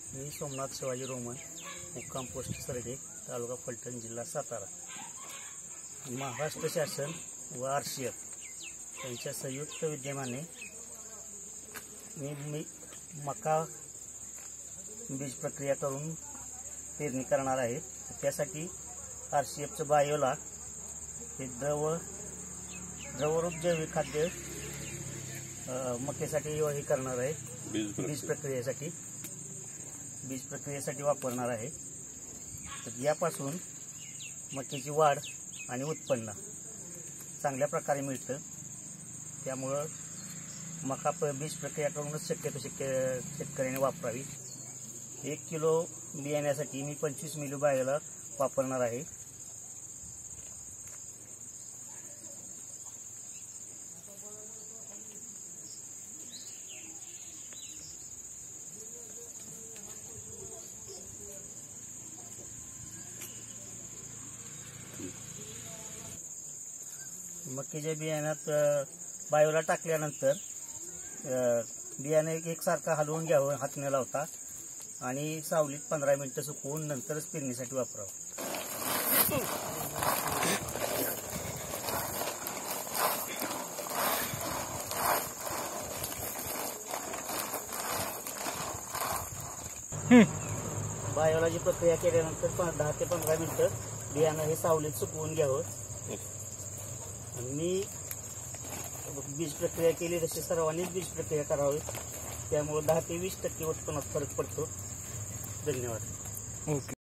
मी सोमनाथ शिवाजी रोमन, मुक्काम पोस्ट सरडे, तालुका फलटण, जिल्हा सातारा. महाराष्ट्र शासन व RCF यांच्या संयुक्त विद्यमाने मी मका बीज प्रक्रिया करून पेरणी करणार आहे. त्यासाठी RCFचं बायोला हे द्रवरूप जैविक खाद्य मक्यासाठी हे करणार आहे. बीज प्रक्रियेसाठी वापरणार आहे. तर यापासून मक्याची वाढ आणि उत्पन्न चांगल्या प्रकारे मिळतं. त्यामुळं मका बीज प्रक्रिया करूनच शक्यतो शेतकऱ्याने वापरावी. 1 किलो बियाण्यासाठी मी 25 मिली बायोला वापरणार आहे. मक्याच्या बियाण्यात बायोला टाकल्यानंतर बियाणे एकसारखा हलवून घ्यावं, हात न लावता, आणि सावलीत 15 मिनिटं सुकवून नंतरच पेरणीसाठी वापरावं. बायोलाची प्रक्रिया केल्यानंतर 10 ते 15 मिनिटं बियाणं हे सावलीत सुकवून घ्यावं. मी बीज प्रक्रिया केली तशी सर्वांनीच बीज प्रक्रिया करावी. त्यामुळे 10 ते 20% उत्पन्नात फरक पडतो. धन्यवाद. ओके.